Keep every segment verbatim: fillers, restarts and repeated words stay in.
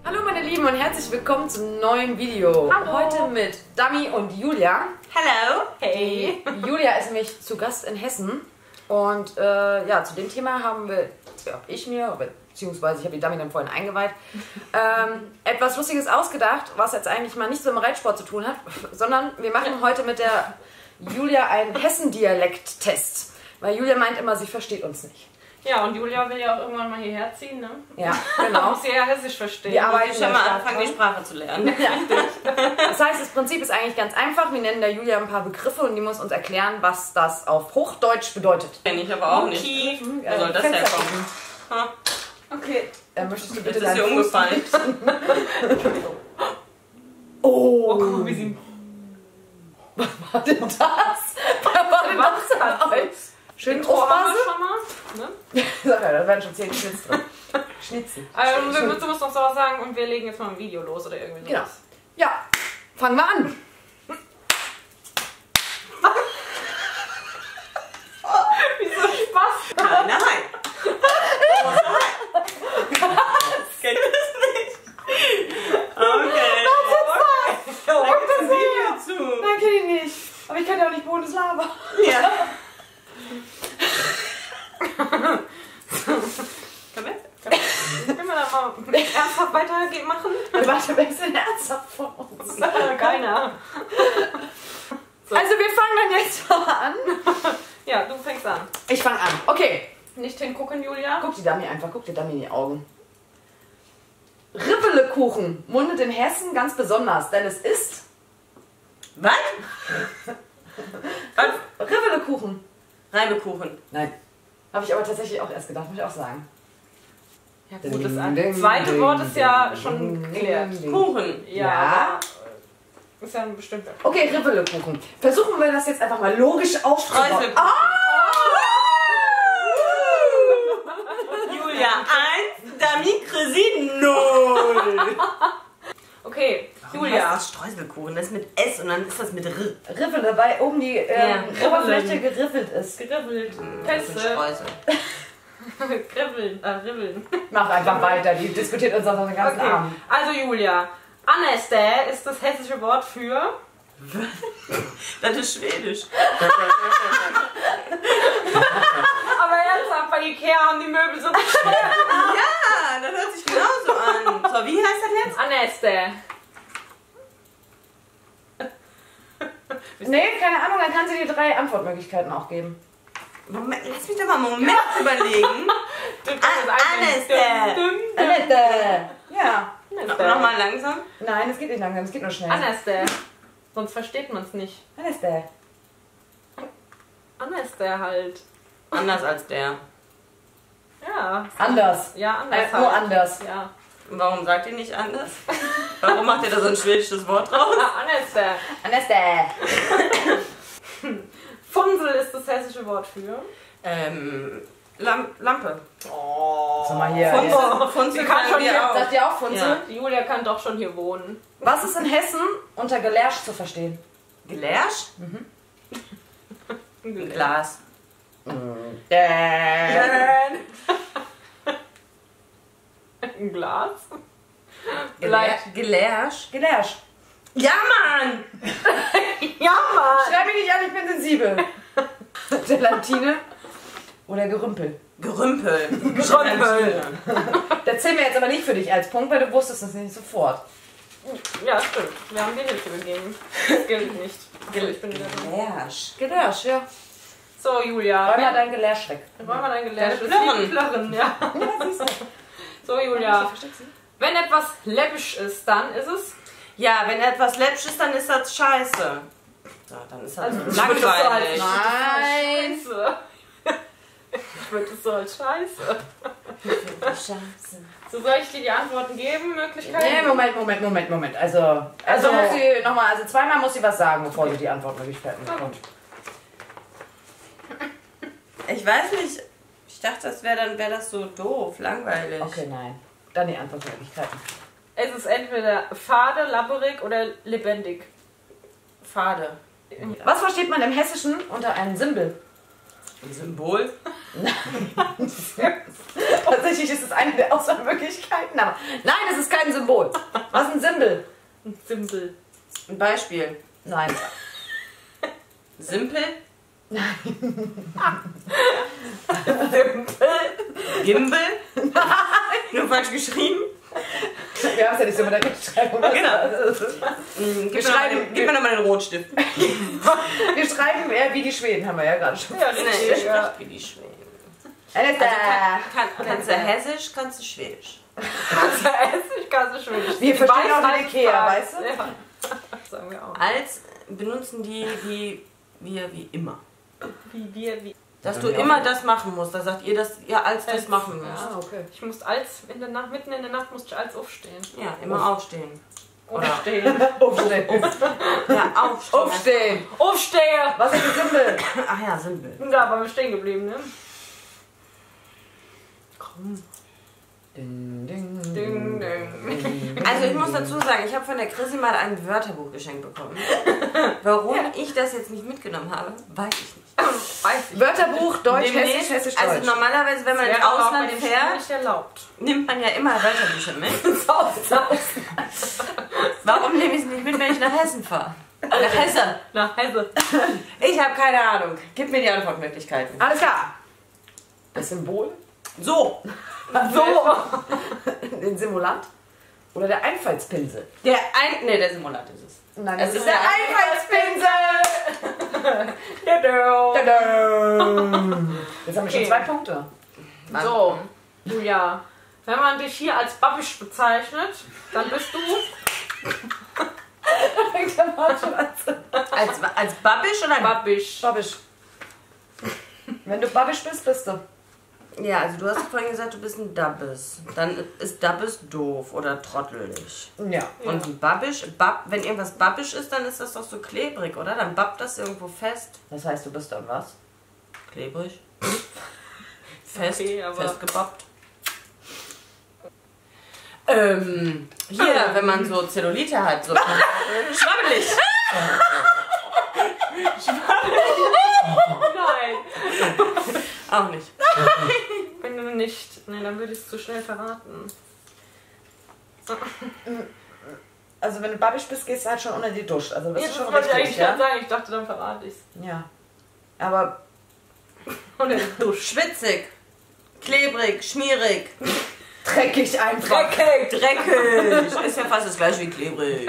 Hallo meine Lieben und herzlich willkommen zum neuen Video. Hallo. Heute mit Dami und Julia. Hallo. Hey. Die Julia ist nämlich zu Gast in Hessen. Und äh, ja, zu dem Thema haben wir, ja, ich mir, beziehungsweise ich habe die Dami dann vorhin eingeweiht, ähm, etwas Lustiges ausgedacht, was jetzt eigentlich mal nichts mit dem Reitsport zu tun hat, sondern wir machen heute mit der Julia einen Hessen-Dialekt-Test. Weil Julia meint immer, sie versteht uns nicht. Ja, und Julia will ja auch irgendwann mal hierher ziehen, ne? Ja, Da genau. muss sie ja Hessisch verstehen. Wir arbeiten und schon in mal der anfangen, Stadt, die Sprache zu lernen. Das heißt, das Prinzip ist eigentlich ganz einfach. Wir nennen der Julia ein paar Begriffe und die muss uns erklären, was das auf Hochdeutsch bedeutet. Kenn ich aber auch nicht. Okay. Wo soll das Fenster herkommen? Ha. Okay. Äh, möchtest du bitte Jetzt ist dir deinen Fuß... umgefallen. Oh. Oh, guck mal, wie sie... Was war denn das? Was war denn das Was? denn? Schön Intro haben Aufpasse. wir schon mal. Ne? Sag ja, da werden schon zehn Schnitz drin. Schnitzel. Ähm, wir müssen uns noch sowas sagen und wir legen jetzt mal ein Video los oder irgendwie Genau. sowas. Ja, fangen wir an. Wieso Spaß? Nein, nein. Kennt ihr das nicht? Okay. Oh, Da gibt's ein Video zu. Nein, kenn ich nicht. Aber ich kann ja auch nicht Bundeslava. Ja. Komm mit. Können wir da mal ernsthaft weitermachen? Warte, wer ist denn ernsthaft von uns? Keiner. So. Also wir fangen dann jetzt mal an. Ja, du fängst an. Ich fange an. Okay. Nicht hingucken, Julia. Guck die Dami einfach, guck dir Dami in die Augen. Rippelekuchen mundet in Hessen ganz besonders, denn es ist... Was? Rippelekuchen. Reibekuchen. Nein. Habe ich aber tatsächlich auch erst gedacht, muss ich auch sagen. Ja, gut, das Ding, ding, zweite ding, Wort ist ja ding, schon ding, geklärt. ding. Kuchen. Ja, Ja. aber ist ja ein bestimmter. Okay, Rippelekuchen. Versuchen wir das jetzt einfach mal logisch aufzubauen. Streuselkuchen. Ah! Julia eins, Dami Krisi null. Okay, Julia. Julia. Das ist Streuselkuchen, das ist mit S und dann ist das mit R. Riffele, weil oben die ähm, Ja, Oberfläche geriffelt ist. Geribbelt. Das ist Pässe. Streusel. Kribbeln. Äh, ribbeln. Mach einfach weiter, die diskutiert uns auch den ganzen Okay. Abend. Also, Julia. Aneste ist das hessische Wort für. Das ist Schwedisch. Aber ernsthaft, bei Ikea haben die Möbel so bestellt. Ja, das hört sich genauso an. So, wie heißt das jetzt? Aneste. Nee, keine Ahnung, dann kann sie dir drei Antwortmöglichkeiten auch geben. Moment, lass mich doch mal einen Moment überlegen. Aneste. Annette! Ja. No, Nochmal langsam. Nein, es geht nicht langsam, es geht nur schnell. Aneste. Sonst versteht man es nicht. Annette. Aneste halt. Anders als der. Ja. Anders. Ja, anders Äh, halt. nur anders. Ja. Warum sagt ihr nicht anders? Warum macht ihr da so ein schwedisches Wort draus? Ah, Aneste. Annette. Funsel ist das hessische Wort für. Ähm, Lam Lampe. Oh. Sag mal hier. Funzel, Ja. Funzel Die kann können schon wir jetzt- auch. Sagt ihr auch Funzel? Ja. Die Julia kann doch schon hier wohnen. Was ist in Hessen unter Gelärsch zu verstehen? Gelärsch? Ein Glas. Äh. Ein Glas? Gelär Gelärsch? Gelärsch. Ja, Mann! Ja, Mann! Schreib mich nicht an, ich bin sensibel. Gelatine oder Gerümpel. Gerümpel. Gerümpel. Das zählen wir jetzt aber nicht für dich als Punkt, weil du wusstest es nicht sofort. Ja, stimmt. Wir haben dir Hilfe gegeben. Das gilt nicht. So, ich bin wieder dran. Gelärsch. Gelärsch, ja. So, Julia. Räum mal dein Gelärsch weg. Wollen wir dein Gelärsch? Deine Das ist wie Plörren. Plörren, ja. Ja, siehst du. So, Julia. Wenn etwas läppisch ist, dann ist es... Ja, wenn etwas läppsch ist, dann ist das scheiße. So, dann ist das Also, langweilig. Nein. Scheiße. Ich würde es so als Scheiße. Scheiße. So, soll ich dir die Antworten geben? Möglichkeiten? Nee, Moment, Moment, Moment, Moment. Also, also, Also- muss sie nochmal, also zweimal muss sie was sagen, bevor sie die Antwortmöglichkeiten bekommt. Ich weiß nicht. Ich dachte, das wäre dann wäre das so doof, langweilig. Okay, nein. Dann die Antwortmöglichkeiten. Es ist entweder fade, labberig oder lebendig. Fade. Was versteht man im Hessischen unter einem Simbel? Ein Symbol? Tatsächlich ist es eine der Auswahlmöglichkeiten, aber nein, es ist kein Symbol. Was ist ein Symbol? Ein Symbol. Ein Beispiel. Nein. Simpel? Simpel. Gimbal? Nur falsch geschrieben? Wir haben es ja nicht so mit der Rechtschreibung. Genau. Gib, Wir mir, noch mal schreiben- den, gib mir noch mal den Rotstift. Wir schreiben eher wie die Schweden, haben wir ja gerade schon. Ja, Nein, richtig. ihr Ja. spricht wie die Schweden. Also, Also kann, kann, kannst du Hessisch, kannst du Schwedisch. Kannst du essen, ich kann es schwedisch. Wir verstehen auch den Weisheit Ikea, sagt. weißt du? Ja. Das sagen wir auch. Als benutzen die wie wir wie immer. Wie wir, wie. Dass du immer das machen musst. Da sagt ihr, dass ihr als das machen müsst. Ah, okay. Ich muss als, in der Nacht, mitten in der Nacht musste ich als aufstehen. Ja, immer aufstehen. Aufstehen. Aufstehen. Ja, aufstehen. Aufstehen. Aufstehe! Was ist ein Symbol? Ach ja, simpel. Da waren wir stehen geblieben, ne? Komm. Ding, ding, Ding, ding. Also ich muss dazu sagen, ich habe von der Chrissy mal ein Wörterbuch geschenkt bekommen. Warum ich das jetzt nicht mitgenommen habe, weiß ich nicht. Weiß ich. Wörterbuch, Deutsch, Demnächst- Hessisch, Hessisch, Deutsch. Also normalerweise, wenn man ins Wäre aber auch bei Ausland dem Spiel fährt, nicht erlaubt. nimmt man ja immer Wörterbücher mit. Aus, Warum nehme ich es nicht mit, wenn ich nach Hessen fahre? Nach Hessen. Nach Hesse. Ich habe keine Ahnung. Gib mir die Antwortmöglichkeiten. Alles klar. Das Symbol, So. So. den Simulant oder der Einfallspinsel? Der ein... Ne, der Simulat ist es. Nein, Es das ist ist der der Einfallspinsel. Tadam. Tadam. Jetzt haben wir schon Okay. zwei Punkte. So, Julia. Wenn man dich hier als Babbisch bezeichnet, dann bist du. Fängt der Mann schon an zu- Als, als Babbisch oder... Babbisch. Babisch. Wenn du Babisch bist, bist du. Ja, also du hast vorhin gesagt, du bist ein Dabbes. Dann ist Dabbes doof oder trottelig. Ja. Und ein Babbisch, Bab, wenn irgendwas Babbisch ist, dann ist das doch so klebrig, oder? Dann babbt das irgendwo fest. Das heißt, du bist dann was? Klebrig. Fest, Okay, aber- festgebappt. Ähm, hier, wenn man so Zellulite hat, so schwabbelig. Nein. Auch nicht. Wenn du nicht. Ne, dann würde ich es zu schnell verraten. Also wenn du Babisch bist, gehst du halt schon unter die Dusche. Also bist Jetzt du schon wollte ich richtig, eigentlich ja? gerade sagen, ich dachte, dann verrate ich es. Ja. Aber Und in Dusch. Schwitzig, klebrig, schmierig, dreckig einfach. Dreckig. dreckig. Ist ja fast das gleiche wie klebrig.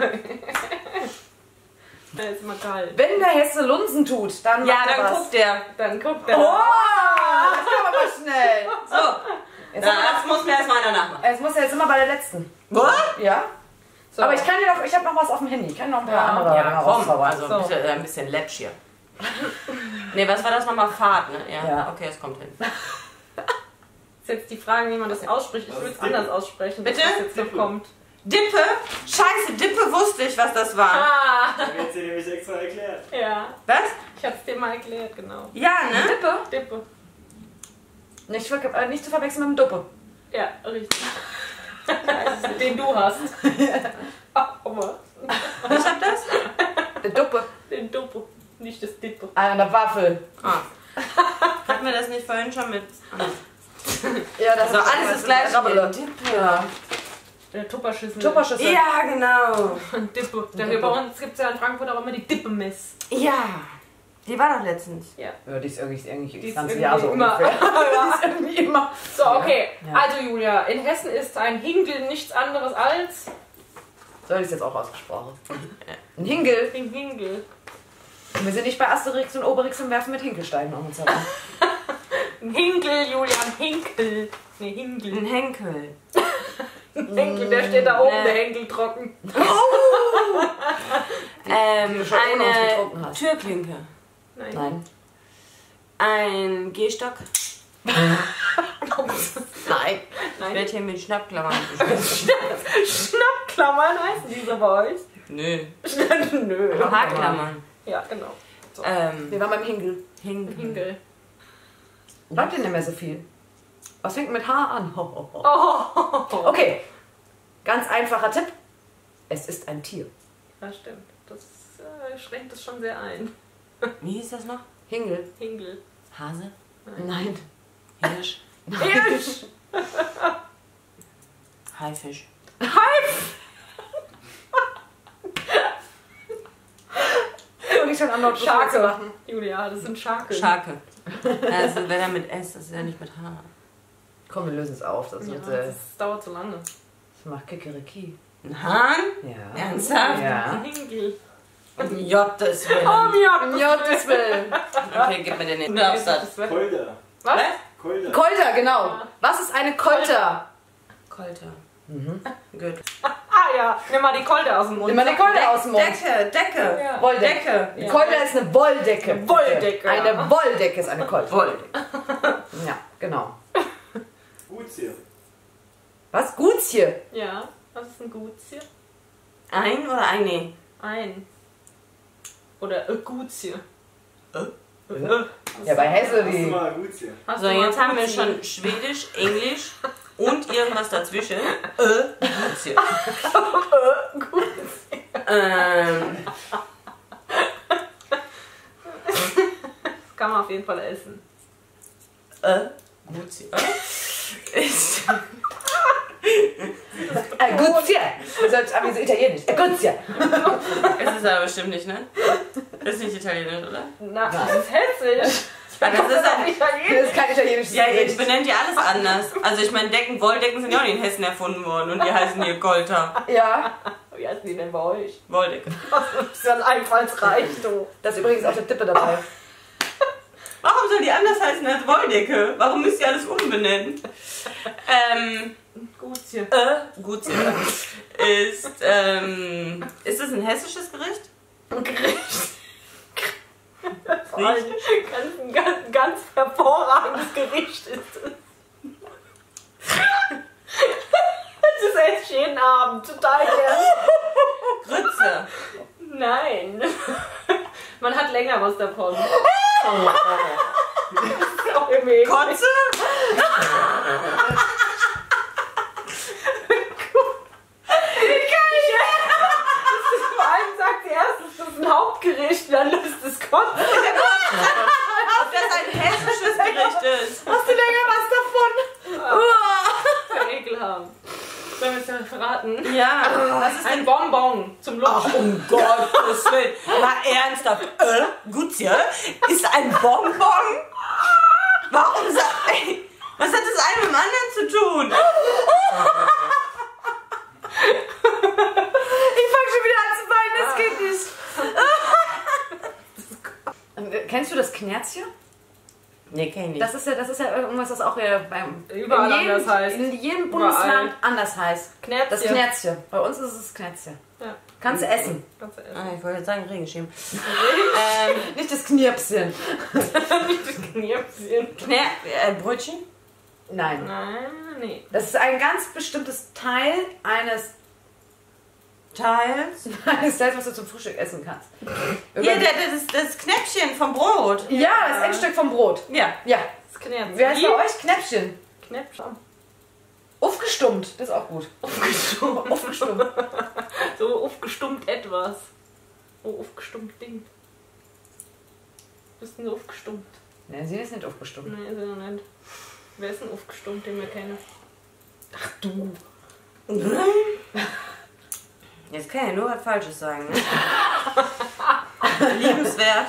Da ist immer kalt. Wenn der Hesse Lunsen tut, dann Ja, macht er dann was. guckt der. Dann guckt er. Oh, das geht aber mal schnell. So, Jetzt, haben wir das muss mir erstmal einer nachmachen. noch, jetzt muss er jetzt immer bei der letzten. Was? Ja? So. Aber ich kann dir noch, ich habe noch was auf dem Handy. Ich kann noch ein paar Ja. andere Ja, komm, rauszaubern. also So. ein bisschen, äh, ein bisschen läppsch hier. Ne, was war das nochmal? Fahrt, ne? Ja. Ja. Okay, es kommt hin. Ist jetzt die Frage, wie man das ausspricht. Ich würde es anders aussprechen, Bitte? was jetzt noch kommt. Dippe? Scheiße, Dippe wusste ich, was das war. Ah, Ich habe jetzt dir nämlich extra erklärt. ja. Was? Ich hab's dir mal erklärt, genau. Ja, ne? Dippe? Dippe. Nicht, ver- äh, nicht zu verwechseln mit dem Duppe. Ja, richtig. Den du hast. Aber Ich hab das? Der Duppe. den Duppe, nicht das Dippe. An der Waffel. Ah. Hatten wir das nicht vorhin schon mit... Ah. Ja, das So, alles ist gleich Rabbele. Dippe. Ja. Der Tupperschüssel. Tupperschüssel. Ja, genau. Dippe. Denn Dippe. bei uns gibt es ja in Frankfurt auch immer die Dippe-Mess. Ja. Die war doch letztens. Ja. Ja, die ist irgendwie, irgendwie Die ist das ganze irgendwie Jahr so immer- ungefähr. Die ist irgendwie immer. So, okay. Ja. Also Julia, in Hessen ist ein Hingel nichts anderes als So hätte ich es jetzt auch ausgesprochen. Ein Hingel. ein Hingel. Und wir sind nicht bei Asterix und Obelix und werfen mit Hinkelsteinen um uns herum. Ein Hinkel, Julia, ein Hinkel. Ne, Hingel. Ein Henkel. Ein Henkel, der steht da oben, Nee. der Henkel trocken. Ähm, du schon ohne uns getrunken eine hast. Türklinke. Nein. Nein. Ein Gehstock. Nein. Nein. Wird hier mit Schnappklammern. Schnappklammern heißen diese bei euch? Nö. Nö. Haarklammern. Ja, genau. Ähm, Wir waren beim Hingel. Hinkel. Hingel. Bleibt denn nicht mehr so viel? Was fängt mit H an? Ho, ho, ho. Oh. Okay. Ganz einfacher Tipp. Es ist ein Tier. Ja, stimmt. Das äh, schränkt es schon sehr ein. Wie hieß das noch? Hingel. Hingel. Hase? Nein. Hirsch? Hirsch! Haifisch? Halb! Und ich schon an Nord Scharke machen. Julia, das sind Scharke. Scharke. Also wenn er mit S, das ist ja nicht mit H. Komm, wir lösen es auf. Das, Ja, wird, äh, das dauert zu lange. das macht Kikeriki. Ein Hahn? Ja. Ernsthaft? Ja. Hingel. Um Gottes Willen. Oh, mir Um Gottes Willen. Okay, gib mir den. Du darfst das. Kolder. Was? Kolder. Kolter, genau. Was ist eine Kolter? Kolter. Mhm. Gut. Ah ja, nimm mal die Kolte aus dem Mund. Nimm mal die Kolter aus dem Mund. Decke, Decke. Ja. Wolldecke. Decke. Kolter ist eine Wolldecke. Wolldecke, Eine ja. Wolldecke ist eine Kolter. Wolldecke. Ja, genau. Gutsje. Was? Gutsje. Ja, was ist ein Gutsje? Ein oder eine? Ein. Oder ein Gutsje. Äh? Ja, bei Hesse Hast du die. mal Gutsje? Hast So, du mal jetzt haben wir Gutsje? schon Schwedisch, Englisch und irgendwas dazwischen. Äh, Gutsje. ähm, Das kann man auf jeden Fall essen. äh, Gutsje. Ist Äh, Gutsje. Das ist aber so italienisch. Äh, Gutsje. Es ist aber bestimmt nicht, ne? Das ist nicht italienisch, oder? Na, das ist hessisch. Ah, das ist Das ein, ist italienisch. Das ist kein italienisches ja, ihr Gericht. benennt ja alles anders. Also ich meine, Decken, Wollddecken sind ja auch nicht in Hessen erfunden worden und die heißen hier Kolter. Ja, Wie heißen die denn bei euch? Wolldecke. Das ist ja einfallsreich, du. da ist übrigens auch der Tippe dabei. Warum soll die anders heißen als Wolldecke? Warum müsst ihr alles umbenennen? Ähm, Gutsje. äh, Gutsje. Ist, ähm, ist das ein hessisches Gericht? Gericht. Ein ganz, ein ganz, ganz hervorragendes Gericht ist es. Das esse ich jeden Abend, total gern. Grütze. Nein. Man hat länger was davon. Das ist auch im Weg. Kotze? Vor allem sagt sie erst, das ist ein Hauptgericht, dann löst es Kotzen. Ob das ein hessisches Gericht ist? Hast du länger was davon? Für ekelhaft. Sollen wir es ja verraten? Ja, was ist Ein Bonbon zum Lutschen. um Gottes Willen. Mal ernsthaft. Äh, Gutsje? Ist ein Bonbon? Warum sa ey, was hat das eine mit dem anderen zu tun? Ich fange schon wieder an zu weinen, das geht nicht. Kennst du das Knerzchen? Nee, kenn ich nicht. Das ist ja, das ist ja irgendwas, das auch ja beim Überall in jedem, anders heißt. In jedem Überall. Bundesland anders heißt. Knerzchen. Das Knerzchen. Bei uns ist es Knerzchen. Ja, Kannst du essen. kannst du essen. Ah, ich wollte jetzt sagen Regenschirm. ähm, Nicht das Knirpschen. Nicht das Knirpschen. Knä äh, Brötchen? Nein. Nein, nee. Das ist ein ganz bestimmtes Teil eines, Teils? eines Teils, was du zum Frühstück essen kannst. Hier, der, das, das Knäppchen vom Brot. Ja, das Endstück vom Brot. Ja. Ja. Das Knirpschen. Wer heißt bei euch? Knäppchen. Knäppchen. Aufgestummt. Das ist auch gut. Aufgestummt. Aufgestummt. So aufgestummt etwas. Oh, aufgestummt Ding. Bist du denn aufgestummt? Nein, sie ist nicht aufgestummt. Nee, ist er noch nicht. Wer ist denn aufgestummt, den wir kennen? Ach du. Jetzt kann ich nur was Falsches sagen. Ne? Liebenswert.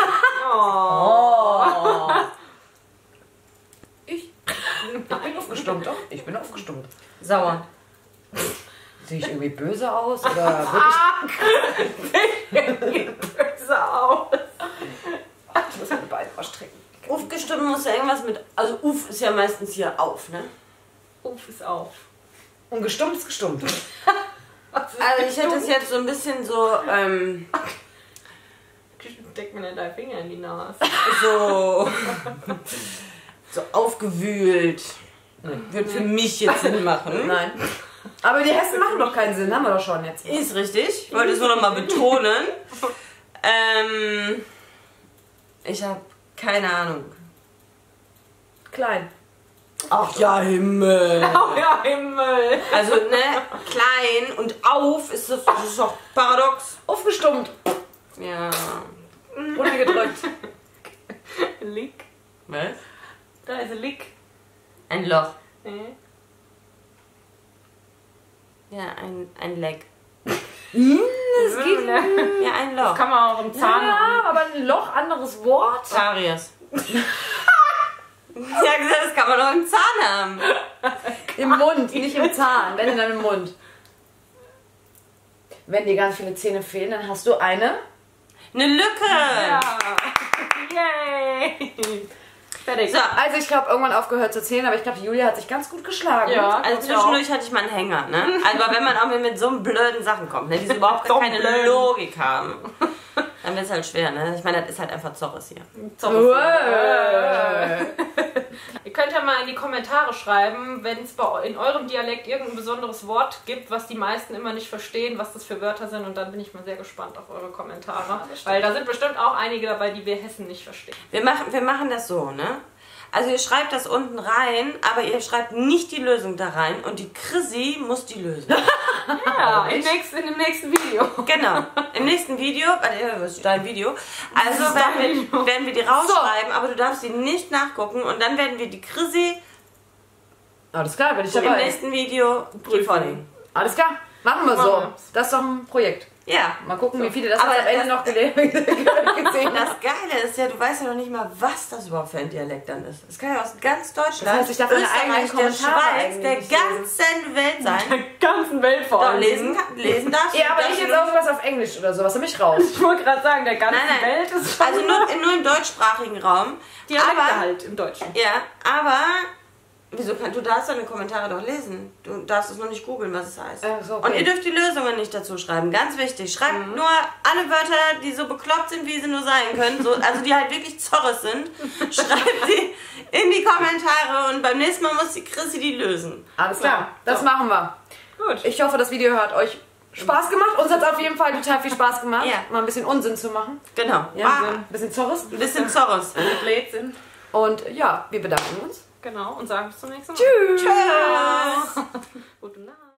Oh. Oh. Ich? Ich bin aufgestummt, doch. Ich bin aufgestummt. Sauer. Sehe ich irgendwie böse aus? Oder wirklich? Böse aus. Ich muss meine Beine mal strecken. Aufgestimmt muss ja irgendwas mit. Also, Uff ist ja meistens hier auf, ne? Uff ist auf. Und gestummt ist gestummt. Also, ich hätte das jetzt so ein bisschen so. Ähm, Steck mir nicht deinen Finger in die Nase. so. so aufgewühlt. Wird für mich jetzt Sinn machen. Nein. Aber die Hessen machen doch keinen Sinn, haben wir doch schon jetzt. Ist richtig. Ich wollte es nur noch mal betonen. Ähm, ich habe keine Ahnung. Klein. Ach ja, Himmel. Oh ja, Himmel. Also, ne, klein und auf ist das, das ist doch paradox. Aufgestummt. Ja. Runtergedrückt. Lick. Was? Da ist ein Lick. Ein Loch. Nee. Ja, ein, ein Leck. Das geht Ja, ein Loch. Kann man auch im Zahn haben. Ja, aber ein Loch, anderes Wort. Karies. Ja, gesagt, das kann man doch im Zahn haben. Im Mund, nicht im Zahn, wenn in deinem Mund. Wenn dir ganz viele Zähne fehlen, dann hast du eine. Eine Lücke. Ja. Yay. Fertig. So, Also ich habe irgendwann aufgehört zu zählen, aber ich glaube, Julia hat sich ganz gut geschlagen. Ja. also Ich zwischendurch hatte ich mal einen Hänger, ne? Aber wenn man auch mit so blöden Sachen kommt, ne, die so überhaupt So keine blöd. Logik haben, dann wird es halt schwer, ne? Ich meine, das ist halt einfach Zorres hier. Uäh. Ihr könnt ja mal in die Kommentare schreiben, wenn es in eurem Dialekt irgendein besonderes Wort gibt, was die meisten immer nicht verstehen, was das für Wörter sind. Und dann bin ich mal sehr gespannt auf eure Kommentare. Weil da sind bestimmt auch einige dabei, die wir Hessen nicht verstehen. Wir machen, wir machen das so, ne? Also ihr schreibt das unten rein, aber ihr schreibt nicht die Lösung da rein und die Chrissy muss die lösen. Ja, im nächsten, in dem nächsten Video. Genau. Im nächsten Video, warte, was ist dein Video? Also werden wir, werden wir die rausschreiben, aber du darfst sie nicht nachgucken und dann werden wir die Chrissy Alles klar, bin ich im dabei. nächsten Video die vorlegen. Alles klar, machen wir Machen so. wir. Das ist doch ein Projekt. Ja. Mal gucken, wie viele das Aber jetzt am Ende das- noch gele- gesehen haben. Das Geile ist ja, du weißt ja noch nicht mal, was das überhaupt für ein Dialekt dann ist. Es kann ja aus ganz Deutschland, Das heißt, ich darf meine eigenen Österreich, der Kommentare Schweiz, eigentlich der nicht lesen. ganzen Welt sein. Der ganzen Welt vor Doch, allem. lesen, kann- lesen darfst du. Ja, aber darfst nicht du jetzt nur- irgendwas auf Englisch oder sowas, nämlich raus. Ich wollte gerade sagen, der ganzen Nein, nein. Welt ist schon Also nur, nur im deutschsprachigen Raum. Dialekte aber, halt im Deutschen. Ja, aber wieso kann, du darfst deine Kommentare doch lesen. Du darfst es nur nicht googeln, was es heißt. Ach so, okay. Und ihr dürft die Lösungen nicht dazu schreiben. Ganz wichtig. Schreibt nur alle Wörter, die so bekloppt sind, wie sie nur sein können. So, also die halt wirklich Zorres sind. Schreibt sie in die Kommentare und beim nächsten Mal muss die Chrissy die lösen. Alles klar, Ja, das so. machen wir. Gut. Ich hoffe, das Video hat euch Spaß gemacht. Uns hat es auf jeden Fall total viel Spaß gemacht, Ja. mal ein bisschen Unsinn zu machen. Genau. Ja, Ah, ein bisschen Zorres. ein bisschen Zorres. Blödsinn. Und ja, wir bedanken uns. Genau, und sagen bis zum nächsten Mal. Tschüss. Tschüss. Gute Nacht.